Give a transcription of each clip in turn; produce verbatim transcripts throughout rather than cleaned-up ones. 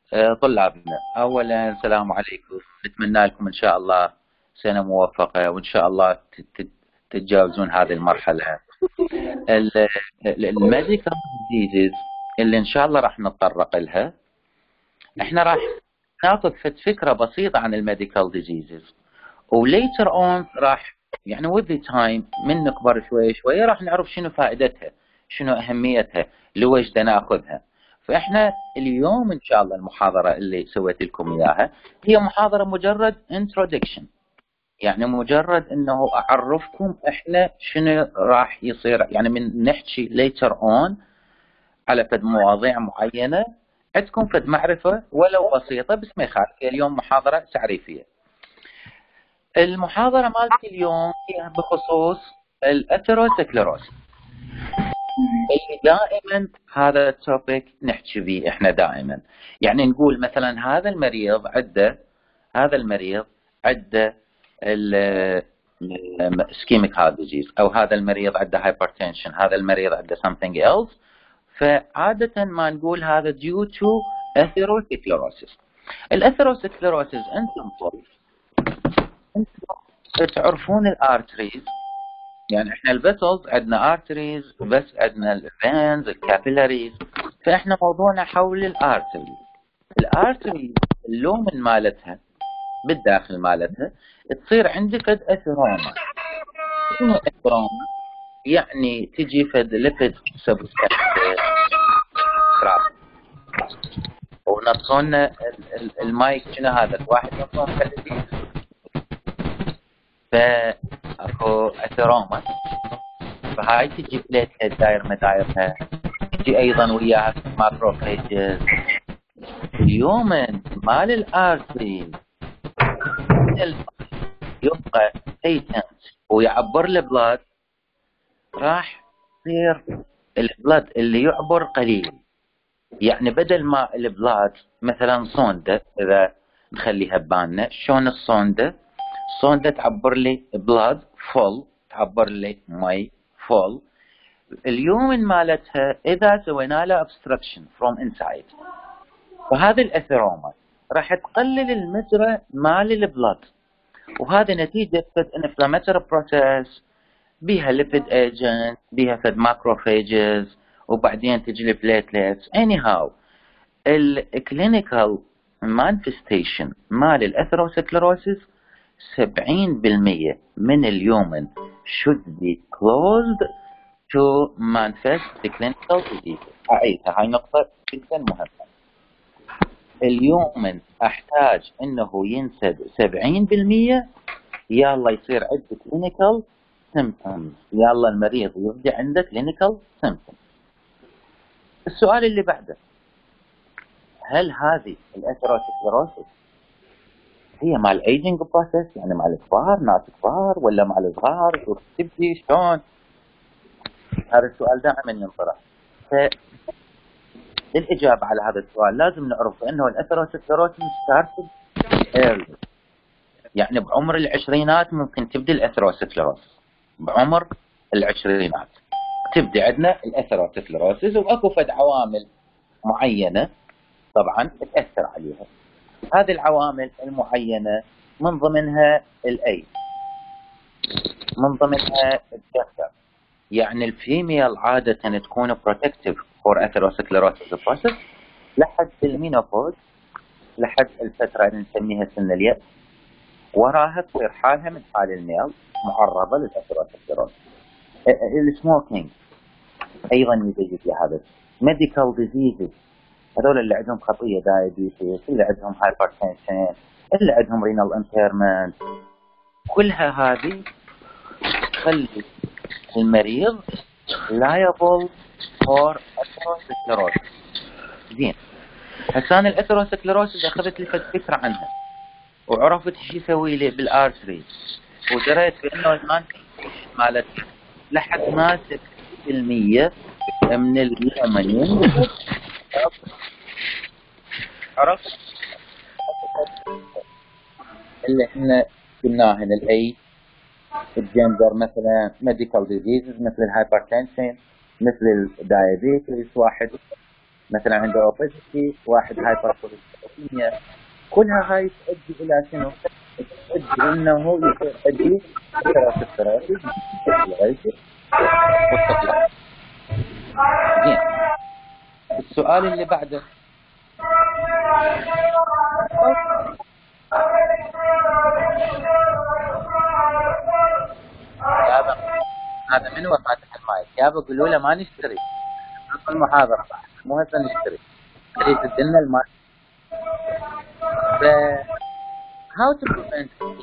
آه، طلابنا، أولا السلام عليكم. نتمنى لكم إن شاء الله سنة موفقة، وإن شاء الله ت- ت- تتجاوزون هذه المرحلة. الميديكال ديزيز اللي إن شاء الله راح نتطرق لها، إحنا راح ناخذ فت- فكرة بسيطة عن الميديكال ديزيزز، وليتر اون راح يعني with the time من نكبر شوي شوي راح نعرف شنو فائدتها، شنو أهميتها، لويش دا ناخذها. فإحنا اليوم إن شاء الله المحاضرة اللي سويت لكم إياها هي محاضرة مجرد introduction، يعني مجرد إنه أعرفكم إحنا شنو راح يصير، يعني من نحكي later on على فد مواضيع معينة عندكم فد معرفة ولو بسيطة، بس ما يخالف. اليوم محاضرة تعريفية. المحاضرة مالتي اليوم هي بخصوص الأثيروسكليروسيس، اللي دائما هذا التوبيك نحكي فيه احنا دائما. يعني نقول مثلا هذا المريض عنده هذا المريض عنده الاسكيميك هارت ديزيز، او هذا المريض عنده هايبرتنشن، هذا المريض عنده something else. فعادة ما نقول هذا due to atherosclerosis. الاثيروسكليروسيس انتم انتم تعرفون الارتريز، يعني احنا الفيسلز عندنا ارتريز، بس عندنا الفينز، الكابيلاريز. فاحنا موضوعنا حول الارتريز. الارتريز اللومن مالتها بالداخل مالتها تصير عندك قد اثيروما. شنو اثيروما؟ يعني تجي فد ليبيد سبستانس ونطونا المايك. شنو هذا الواحد نطون خليه. فاكو اثيروما، فهاي تجي بليتلت داير مدايرها، تجي ايضا وياها ماكروفيجز. اليوم مال الارتري يبقى بيتنت ويعبر البلاد، راح يصير البلاد اللي يعبر قليل. يعني بدل ما البلاد مثلا صوندة، اذا نخليها ببالنا شلون الصوندة، الصوندة تعبر لي بلاد فول، تعبر لي مي فول. اليوم مالتها اذا سوينا لها obstruction from inside، وهذه الاثيروما راح تقلل المجرى مال البلاد، وهذا نتيجة فد inflammatory process، بيها lipid agent، بيها فد macrophages، وبعدين تجي البليتلتس. anyhow الكلينيكال manifestation مال الاثيروسكليروسيس سبعين بالمئة من اليومن should be closed to manifest the clinical disease. أعيدها، هاي نقطة جدا مهمة. اليوم احتاج انه ينسد سبعين بالمئة، يلا يصير عندك clinical symptoms، يلا المريض يبدأ عنده clinical symptoms. السؤال اللي بعده، هل هذه الاثيروسكليروسيس هي مال ايجنج بروسيس، يعني مال الكبار، ناس كبار، ولا مال الصغار؟ شو تبدي شلون؟ هذا السؤال دائما ينطرح. للإجابة على هذا السؤال لازم نعرف أنه الأثيروسكليروسيس started early، يعني بعمر العشرينات ممكن تبدي الأثيروسكليروسيس. بعمر العشرينات تبدي عندنا الأثيروسكليروسيس، وأكو فد عوامل معينة طبعا تأثر عليها. هذه العوامل المعينة من ضمنها الأي، من ضمنها الجسر. يعني الفيميل عادة تكون protective for atherosclerosis process لحد المينوبوز، لحد الفترة اللي نسميها سن اليأس، وراها تصير حالها من حال الميل معرضة للأثيروسكليروسيس. السموكينج أيضا يزيد لهذا. ميديكال ديزيزز، هذول اللي عندهم خطية دايابيتس، اللي عندهم هايبرتنشن، اللي عندهم رينال امبيرمنت، كلها هذه تخلي المريض liable for atherosclerosis. زين، هسه انا الاثيروسكليروسيس اخذت لي فكره عنها، وعرفت شو يسوي لي بالارتري، ودريت بانه الان مالت لحد ما ستين بالمئة من اليومين. عرفت اللي احنا قلناه هنا، الاي الجندر، مثلا ميديكال ديزيزز مثل الهايبرتنشن، مثل الدايابيتس واحد. مثلا عنده اوبيزيتي، واحد هايبركوليستيميا، كلها هاي تؤدي الى شنو؟ تؤدي انه يؤدي اثيروسكليروسيس والتقليد. زين، السؤال اللي بعده، يابا هذا من هو فاتح المايك؟ يابا قولوا له ما نشتري المحاضرة، مو هسه نشتري، تريد تدلنا المايك. ف how to prevent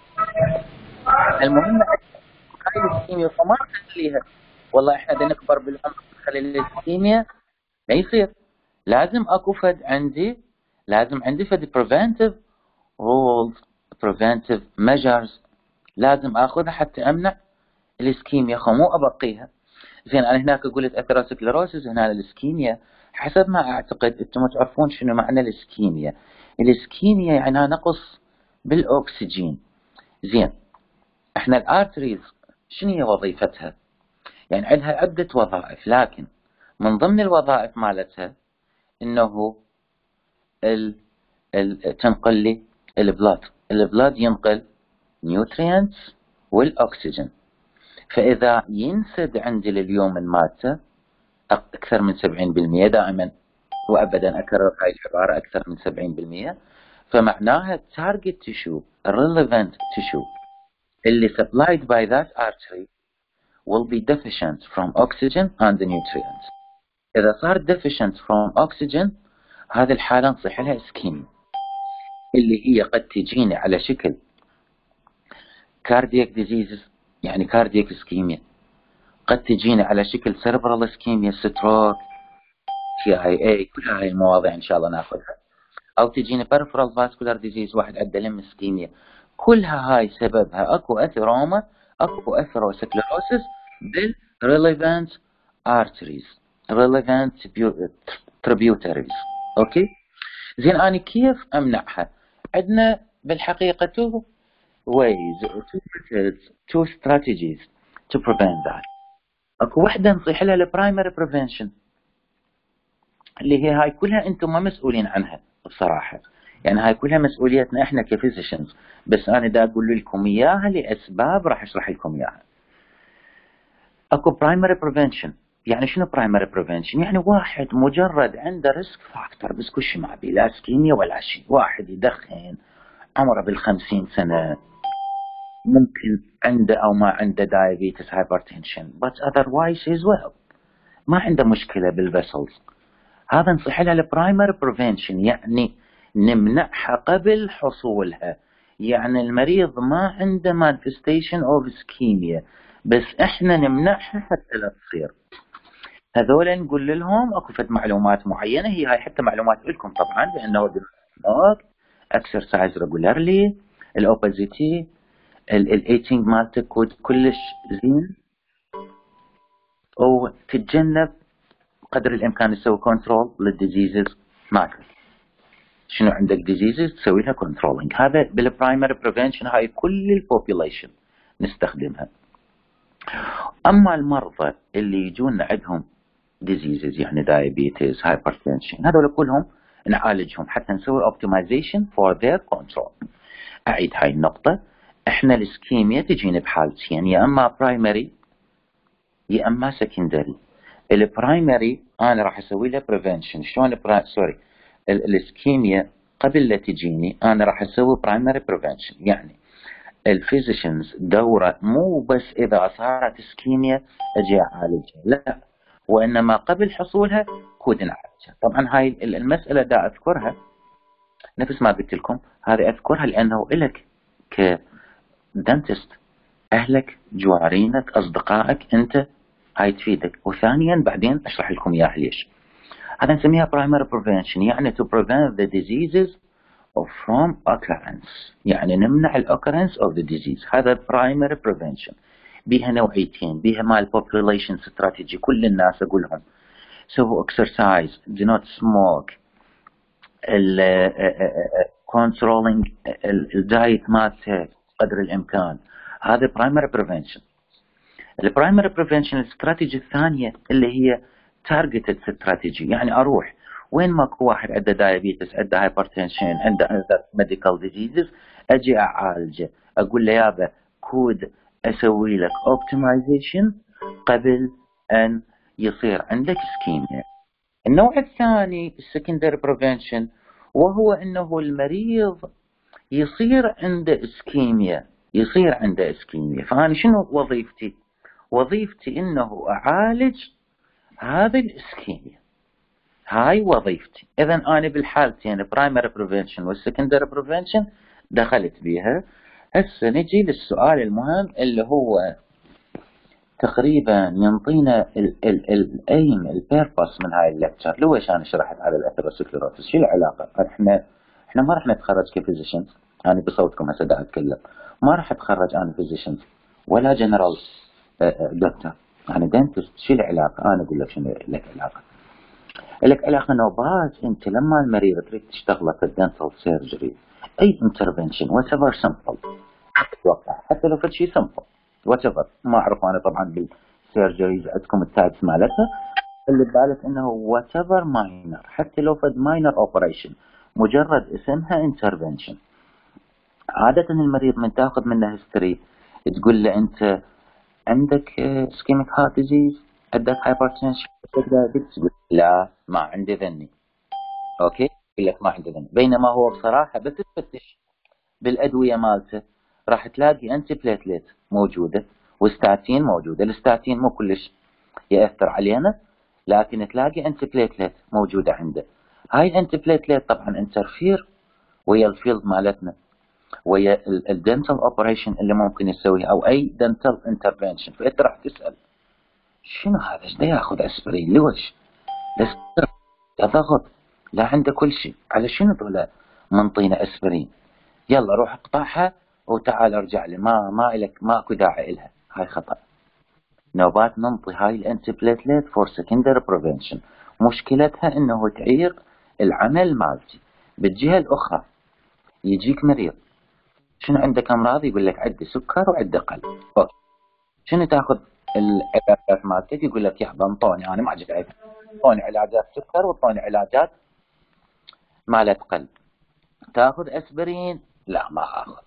المهم هاي الاسكيميا، فما نخليها والله احنا بدنا نكبر بالعمر نخلي الاسكيميا، ما يصير. لازم اكو فد عندي، لازم عندي فد preventive rules preventive measures لازم اخذها حتى امنع الاسكيميا، خو مو ابقيها. زين انا هناك قلت اثيروسكليروسيس، هنا الاسكيميا حسب ما اعتقد انتم تعرفون شنو معنى الاسكيميا. الاسكيميا يعني نقص بالاكسجين. زين احنا الارتريز شنو هي وظيفتها؟ يعني عندها عدة وظائف، لكن من ضمن الوظائف مالتها انه ال ال تنقل لي البلاد، البلاد ينقل نيوترينتس والاكسجين. فاذا ينسد عندي لليوم مالته اكثر من سبعين بالمئة، دائما وابدا اكرر هاي العبارة اكثر من سبعين بالمئة، فمعناها target tissue relevant tissue اللي supplied by that artery will be deficient from oxygen and the nutrients. إذا صار deficient from oxygen هذه الحالة نصيح لها اسكيميا، اللي هي قد تجيني على شكل cardiac diseases يعني cardiac ischemia، قد تجيني على شكل cerebral ischemia stroke تي اي اي، كل هاي المواضيع إن شاء الله ناخذها، أو تجيني peripheral vascular disease واحد عنده لم ischemia. كلها هاي سببها اكو اثيروما، اكو اثيروسكليروسيس بال relevant arteries relevant tributaries. اوكي زين انا كيف امنعها؟ عندنا بالحقيقه تو ways two methods two strategies to prevent that. اكو وحده نصيح لها البرايمري بريفنشن، اللي هي هاي كلها انتم ما مسؤولين عنها بصراحه، يعني هاي كلها مسؤوليتنا احنا كفيزيشنز، بس انا دا اقول لكم اياها لاسباب راح اشرح لكم اياها. اكو برايمري بريفنشن، يعني شنو برايمري بريفنشن؟ يعني واحد مجرد عنده ريسك فاكتور بس كل شيء ما بيه لا اسكيميا ولا شيء، واحد يدخن عمره بالخمسين سنه، ممكن عنده او ما عنده دايابيتس هايبرتنشن but otherwise he's well، ما عنده مشكله بالفيسلز، هذا نصح لها البرايمري بريفنشن، يعني نمنعها قبل حصولها. يعني المريض ما عنده مانفستيشن اوف اسكيميا بس احنا نمنعها حتى لا تصير. هذول نقول لهم اكو فد معلومات معينه، هي هاي حتى معلومات لكم طبعا، بانه اكسرسايز ريجولارلي، الاوبيزيتي، الايتينج مالتك كلش زين، وتتجنب قدر الامكان تسوي كنترول للديزيزز مالتك. شنو عندك ديزيزز تسوي لها كنترولينج، هذا بالبرايمري بريفنشن، هاي كل البوبوليشن نستخدمها. اما المرضى اللي يجون عندهم ديزيزز يعني دايابيتس هايبرتنشن، هذول كلهم نعالجهم حتى نسوي اوبتمايزيشن فور ذير كنترول. اعيد هاي النقطه، احنا الاسكيميا تجينا بحالتين، يا اما برايمري يا اما سكندري. البرايمري انا راح اسوي له بريفنشن، شلون سوري الاسكيميا قبل لا تجيني انا راح اسوي برايمري بريفنشن، يعني الفيزيشنز دوره مو بس اذا صارت اسكيميا اجي اعالجها، لا، وانما قبل حصولها كود نعالجها. طبعا هاي المساله دا اذكرها نفس ما قلت لكم، هذه اذكرها لانه الك كدنتست، اهلك جوارينك اصدقائك انت هاي تفيدك، وثانيا بعدين اشرح لكم اياها ليش. هذا نسميها primary prevention، يعني to prevent the diseases from occurrence، يعني نمنع ال occurrence of the disease. هذا primary prevention، بيها نوعيتين، بيها مال population strategy، كل الناس اقول لهم سووا exercise، do not smoke، ال controlling الدايت مالته قدر الامكان، هذا primary prevention. البرايمري بريفنشن الاستراتيجي الثانيه اللي هي تارجتد استراتيجي، يعني اروح وين ماكو واحد عنده دايابيتس، عنده هايبرتنشن، عنده عنده ميديكال ديزيزز، اجي اعالجه، اقول له يابا كود اسوي لك اوبتمايزيشن قبل ان يصير عندك اسكيميا. النوع الثاني السكندري بريفنشن، وهو انه المريض يصير عنده اسكيميا، يصير عنده اسكيميا. فانا شنو وظيفتي؟ وظيفتي انه اعالج هذا الاسكيميا، هاي وظيفتي. اذا انا بالحالتين البرايمري بريفنشن والسكندري بريفنشن دخلت بيها. هسه نجي للسؤال المهم اللي هو تقريبا ينطينا الايم البيربس من هاي الليكتشر. ليش انا شرحت على الاثيروسكليروسيس؟ شو العلاقه؟ احنا احنا ما راح نتخرج كفيزيشنز، انا بصوتكم هسه دا اتكلم، ما راح اتخرج انا فيزيشنز ولا جنرال دكتور، انا دنتست. شو العلاقه؟ انا اقول لك شنو لك علاقه. لك علاقه نوبات. انت لما المريض تريد تشتغله في الدنتال سيرجري اي انترفنشن وات ايفر سمبل، حتى لو في شيء سمبل وات ايفر، ما اعرف انا طبعا بالسيرجريز عندكم التايبس مالتها، اللي ببالك انه وات ايفر ماينر، حتى لو فد ماينر اوبريشن مجرد اسمها انترفنشن. عاده المريض من تاخذ منه هيستوري تقول له انت عندك اسكيميك هارت ديزيز، عندك هايبرتنشن، تقول لا ما عندي ذني، اوكي يقول لك ما عندي ذني، بينما هو بصراحه بس تفتش بالادويه مالته راح تلاقي انتي بليتليت موجوده وستاتين موجوده. الستاتين مو كلش ياثر علينا، لكن تلاقي انتي بليتليت موجوده عنده. هاي الانتي بليتليت طبعا انترفير ويا الفيلد مالتنا، ويا الدنتال اوبريشن اللي ممكن يسويها او اي دنتال انترفنشن. فانت راح تسال شنو هذا؟ ايش دا ياخذ اسبرين؟ ليش؟ لا ضغط، لا عنده كل شيء، على شنو ذولا منطينا اسبرين؟ يلا روح اقطعها وتعال ارجع لي، ما ما لك ماكو داعي لها. هاي خطا. نوبات ننطي هاي الانتي بليتليت فور سكندري بريفنشن، مشكلتها انه تعيق العمل مالتي. بالجهه الاخرى يجيك مريض شنو عندك امراض؟ يقول لك عندي سكر وعندي قلب. أوكي. شنو تاخذ العلاجات مالتك؟ يقول لك يا انطوني انا ما عجب عيب، انطوني علاجات سكر وانطوني علاجات مالت قلب. تاخذ اسبرين؟ لا ما اخذ.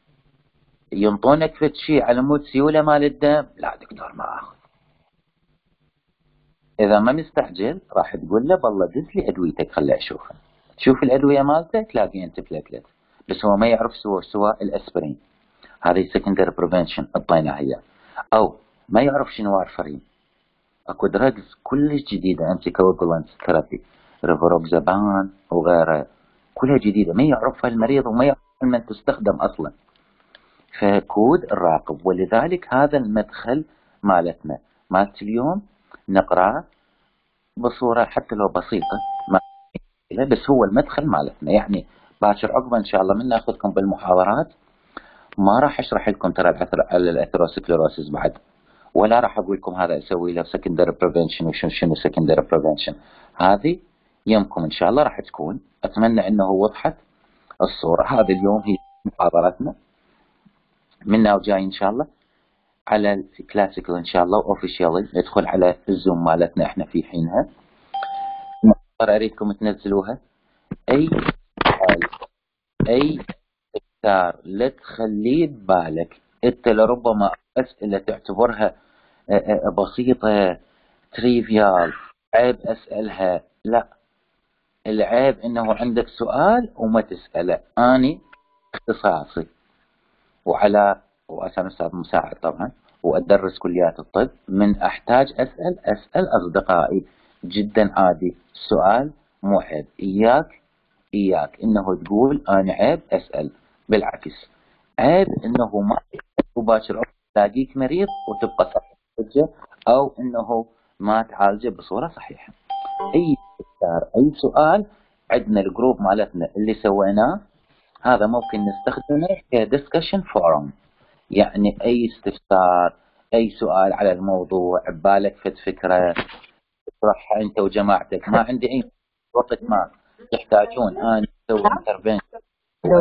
ينطونك فد شيء على مود سيوله مال الدم؟ لا دكتور ما اخذ. اذا ما مستعجل راح تقول له والله دز لي ادويتك خلي اشوفها. تشوف الادويه مالته تلاقي انت بليتلت، بس هو ما يعرف سوى سوى الاسبرين. هذه سكندري بريفنشن اعطيناها اياه. او ما يعرف شنو وارفرين. اكو دراجز كلش جديده انتي كوجولانت ثيرابي، ريفروكسابان وغيرها، كلها جديده ما يعرفها المريض وما يعرف من تستخدم اصلا. فكود الراقب. ولذلك هذا المدخل مالتنا مالت اليوم نقراه بصوره حتى لو بسيطه، ما بس هو المدخل مالتنا. يعني باكر عقبه ان شاء الله من ناخذكم بالمحاضرات ما راح اشرح لكم ترى الاثيروسكليروسيس بعد، ولا راح اقول لكم هذا اسوي له سكندري بريفنشن وشنو شنو سكندري بريفنشن. هذه يومكم ان شاء الله راح تكون. اتمنى انه وضحت الصوره. هذا اليوم هي محاضرتنا منا وجاي ان شاء الله على الكلاسيكال ان شاء الله اوفيشيالي. ادخل على الزوم مالتنا احنا في حينها، اريدكم تنزلوها. اي اي اختار لا تخليه ببالك انت لربما اسئله تعتبرها بسيطه تريفيال عيب اسالها. لا، العيب انه عندك سؤال وما تساله. اني اختصاصي وعلى وأنا أستاذ مساعد طبعا وأدرس كليات الطب، من أحتاج أسأل أسأل أصدقائي جدا عادي. السؤال مو عيب. إياك إياك إنه تقول أنا عيب أسأل، بالعكس عيب إنه ما مباشر تلاقيك مريض وتبقى صحيح أو إنه ما تعالجه بصورة صحيحة. أي أي سؤال عندنا الجروب مالتنا اللي سويناه هذا ممكن نستخدمه كدسكشن فورم. يعني أي استفسار أي سؤال على الموضوع ببالك فد فكرة تطرحها أنت وجماعتك، ما عندي أي وقت ما تحتاجون أنا أسوي انترفنشن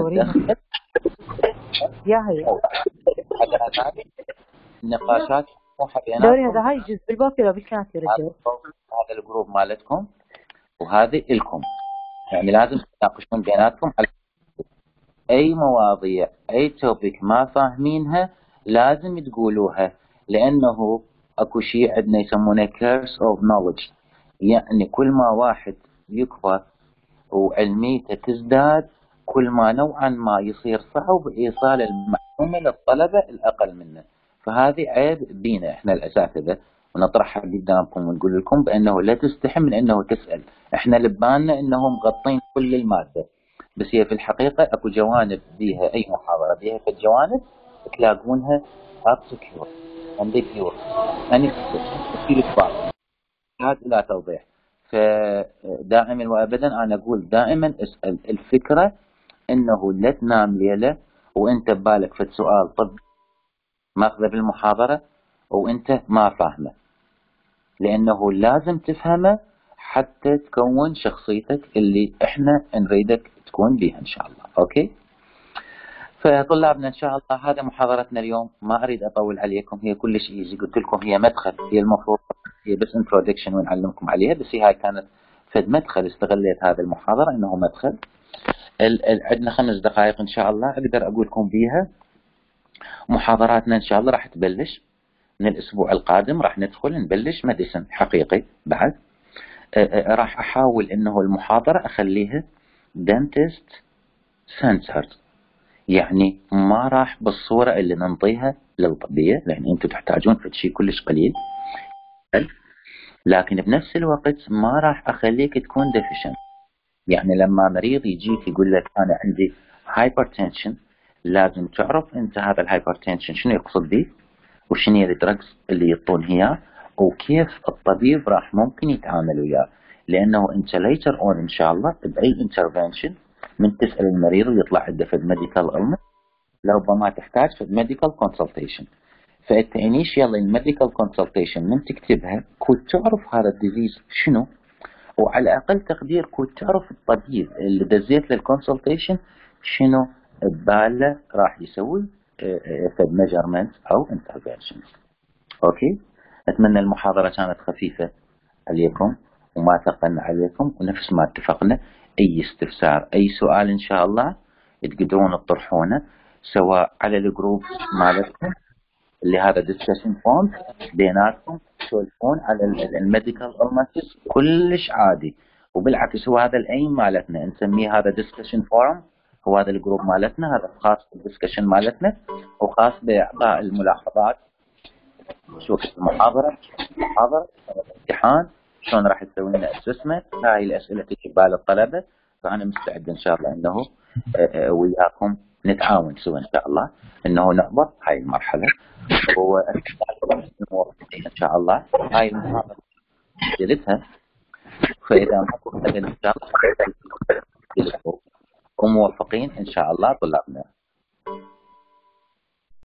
يا هي على هذه النقاشات دوري هذا هاي يجوز بالباقي لو بالكانت يا رجال. هذا الجروب مالتكم وهذه الكم، يعني لازم تناقشون بيناتكم على اي مواضيع، اي توبيك ما فاهمينها لازم تقولوها، لانه اكو شيء عندنا يسمونه كيرس اوف نولج، يعني كل ما واحد يكبر وعلميته تزداد كل ما نوعا ما يصير صعب ايصال المعلومه للطلبه الاقل منه. فهذه عيب بينا احنا الاساتذه، ونطرحها قدامكم ونقول لكم بانه لا تستحي من انه تسال. احنا لباننا انهم مغطين كل الماده، بس هي في الحقيقه اكو جوانب بيها، اي محاضره بيها في الجوانب تلاقونها obscure ambiguous unexplicit في الكبار يحتاج الى توضيح. فدائما وابدا انا اقول دائما اسال. الفكره انه لا تنام ليله وانت ببالك في سؤال طب ماخذه بالمحاضره وانت ما فاهمه، لانه لازم تفهمه حتى تكون شخصيتك اللي احنا نريدك تكون بيها ان شاء الله. اوكي، فطلابنا ان شاء الله هذا محاضرتنا اليوم، ما اريد اطول عليكم، هي كلش ايزي، قلت لكم هي مدخل، هي المفروض هي بس انترودكشن ونعلمكم عليها، بس هي هاي كانت فد مدخل، استغليت هذه المحاضره انه مدخل. عندنا خمس دقائق ان شاء الله اقدر اقول لكم بيها محاضراتنا ان شاء الله راح تبلش من الاسبوع القادم، راح ندخل نبلش ميديسن حقيقي بعد. راح احاول انه المحاضره اخليها دنتست سنترد، يعني ما راح بالصورة اللي ننطيها للطبية لأن أنتم تحتاجون في شيء كلش قليل، لكن بنفس الوقت ما راح أخليك تكون ديفيشن. يعني لما مريض يجيك يقول لك أنا عندي هايبرتنشن، لازم تعرف أنت هذا الهايبرتنشن شنو يقصد به، وشنو هي الدرجز اللي يعطون إياه، وكيف الطبيب راح ممكن يتعامل وياه. لأنه أنت later on إن شاء الله بأي انترفنشن من تسأل المريض ويطلع عنده في الميديكال علم لربما تحتاج في الميديكال كونسلتيشن. فانت انيشيال الميديكال كونسلتيشن من تكتبها كنت تعرف هذا الديزيز شنو، وعلى اقل تقدير كنت تعرف الطبيب اللي دزيت للكونسلتيشن شنو بباله راح يسوي في ميجرمنت او انترفنشن. اوكي، اتمنى المحاضره كانت خفيفه عليكم وما ثقلنا عليكم، ونفس ما اتفقنا اي استفسار اي سؤال ان شاء الله تقدرون تطرحونه سواء على الجروب مالتكم اللي هذا ديسكشن فورم بيناتكم، تسولفون على الميديكال الماسز كلش عادي. وبالعكس هو هذا الايم مالتنا نسميه هذا ديسكشن فورم، هو هذا الجروب مالتنا هذا خاص بالديسكشن مالتنا وخاص باعطاء الملاحظات. شوف المحاضره محاضره امتحان شلون راح تسوي لنا اسسمنت، هاي الاسئله تجي ببال الطلبه، فانا مستعد ان شاء الله انه وياكم نتعاون سوا ان شاء الله انه نعبر هاي المرحله، وموفقين ان شاء الله. هاي المحاضره جلتها، فاذا ما ان شاء الله وموفقين ان شاء الله طلابنا.